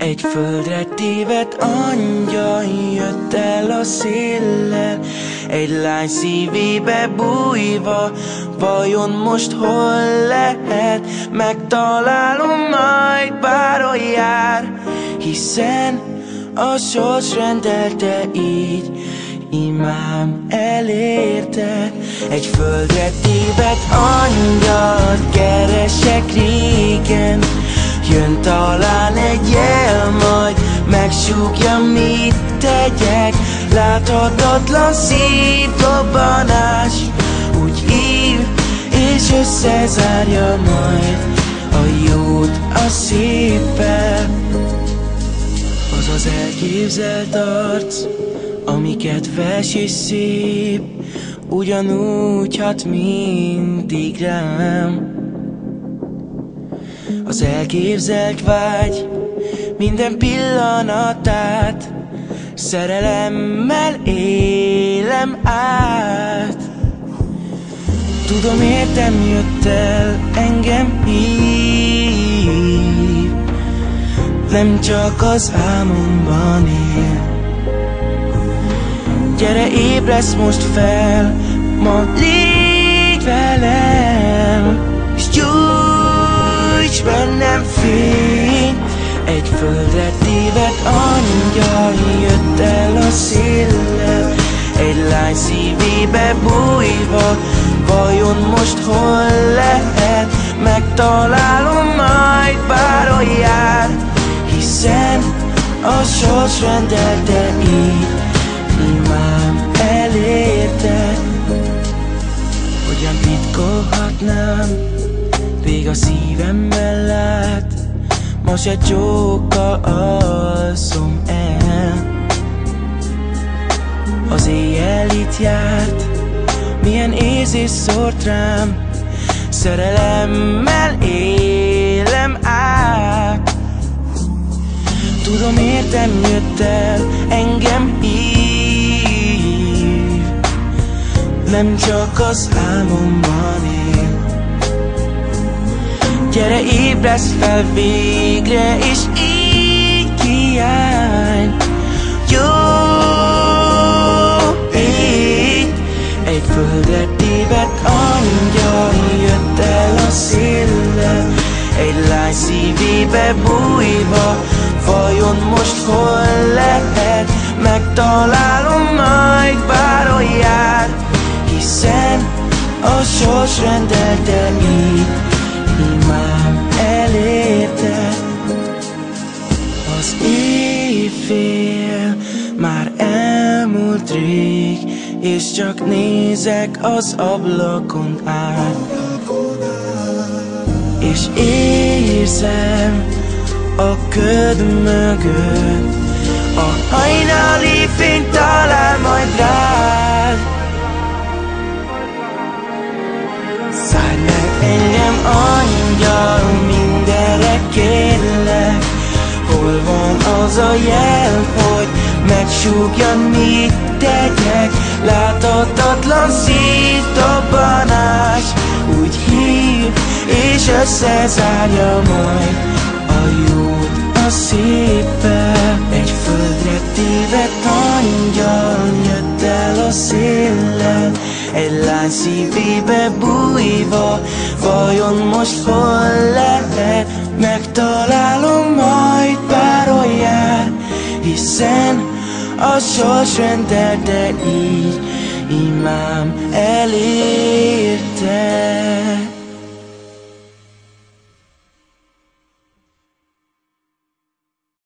Egy földre tévedt angyal jött el a széllel, egy lány szívébe bújva, vajon most hol lehet? Megtalálom majd bárhol jár, hiszen a sors rendelte így, imám elérte. Egy földre tévedt angyalt keresek régen, jön talán egy jel, majd megsúgja, mit tegyek. Láthatatlan szívdobbanás úgy hív, és összezárja majd a jót a széppel. Az az elképzelt arc, ami kedves és szép, ugyanúgy hat mindig rám. Az elképzelt vágy minden pillanatát szerelemmel élem át. Tudom, értem, jött el, engem hív, nem csak az álmomban él. Gyere, ébresz most fel, ma légy velem, és gyújts bennem fényt. Egy földre tévedt angyal jött el a széllel, egy lány szívébe bújva, vajon most hol lehet? Megtalálom majd bárhol jár, hiszen a sors rendelte így, imám elérte. Hogyan titkolhatnám, rég a szívemmel lát, ma se csókkal alszom el. Az éjjel itt járt, milyen érzés szórt rám, szerelemmel élem át. Tudom, értem, jött el, engem hív, nem csak az álmomban él. Gyere, ébresz fel végre, és így kiállj. Jó, így. Egy földre tévedt angyal jött el a széllel, egy lány szívébe bújva, vajon most hol lehet? Megtalálom majd bárhol jár, hiszen a sors rendelte így, imám elérte. Az éjfél már elmúlt rég, és csak nézek az ablakon át, és érzem a köd mögött a hajnali fény talál majd rád. Szállj meg engem, angyal, mindenre kérlek. Hol van az a jel, hogy megsúgja, mit tegyek? Láthatatlan szívdobbanás úgy hív, és összezárja majd a jót a széppel. Egy földre tévedt angyal jött el a széllel, egy lány szívébe bújva, vajon most hol lehet? Megtalálom majd bárhol jár, hiszen a sors rendelte így, imám elérte.